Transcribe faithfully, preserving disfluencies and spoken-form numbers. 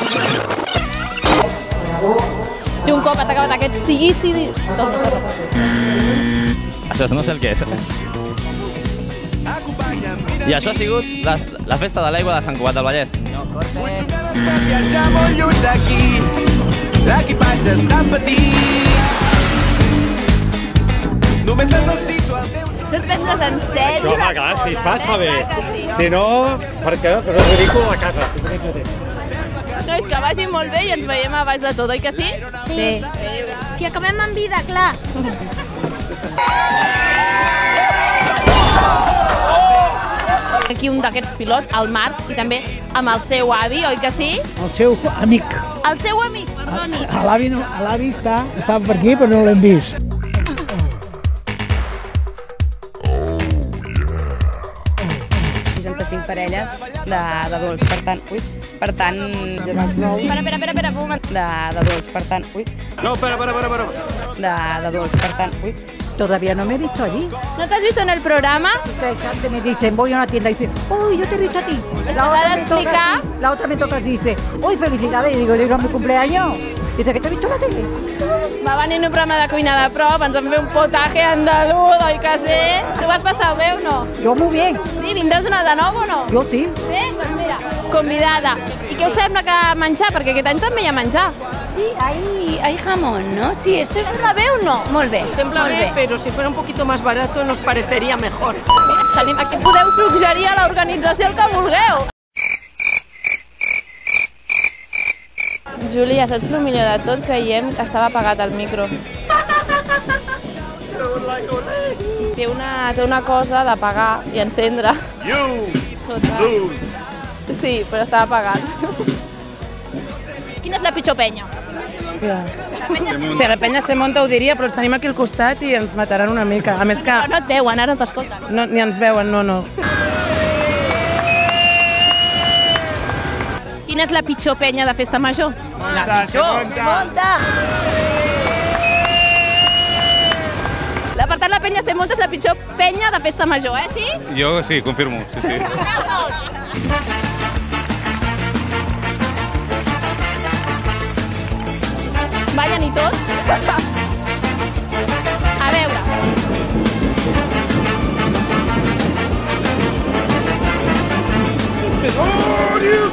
I un cop has acabat aquest sí, sí, tot, tot, tot. Això no sé el que és. I això ha sigut la, la festa de l'aigua de Sant Cugat del Vallès. No, corta. Per viatjar molt lluny d'aquí, l'equipatge és tan petit. Només necessito el teu somriure. No et prendre's en sèrio? Home, clar, si es fa, es fa bé. Si no, per què? Però és ridícul a casa. No, és que vagi molt bé i ens veiem a baix de tot, oi que sí? Sí. Si acabem en vida, clar. Aquí un d'aquests pilots, el Marc, i també amb el seu avi, oi que sí? El seu amic. El seu amic, perdoni. L'avi no, l'avi està, està per aquí, però no l'hem vist. seixanta-cinc parelles d'adults, per tant, ui, per tant... Espera, espera, espera, espera, un moment. D'adults, per tant, ui. No, espera, espera, espera, espera. D'adults, per tant, ui. Todavía no me he visto allí. ¿No te has visto en el programa? Me dicen, voy a una tienda y dicen, uy, yo te he visto a ti. La otra, me toca, la otra me toca y dice, uy, felicidades. Y digo, yo no mi cumpleaños. Dice, que te he visto en la tele. Va venir un programa de cuina de prop, ens vam fer un potaje andalús, oi que sí? Tu vas passar bé o no? Yo muy bien. Sí, vindràs una de nou o no? Yo sí. Sí? Doncs mira, convidada. I què us sembla que menjar? Perquè aquest any també hi ha menjar. Sí, hay, hay jamón, ¿no? Sí, esto es una bé o no? Molt bé, sembla molt bé, bé. però si fuera un poquito más barato nos parecería mejor. Tenim, aquí podeu suggerir a l'organització el que vulgueu. Júlia, saps el millor de tot? Creiem que estava apagat el micro. Té una, té una cosa d'apagar i encendre. Sota. Sí, però estava apagat. Quina és la pitjor penya? Si la penya se monta ho diria, però els tenim aquí al costat i ens mataran una mica. A més que... Però no et veuen, ara no t'escolten. No, ni ens veuen, no, no. Quina és la pitjor penya de festa major? La pitjor? Monta! La, per tant, la penya se monta és la pitjor penya de festa major, eh? Sí? Jo sí, confirmo, sí, sí. Ballen i tot? A veure. Oh, Dios!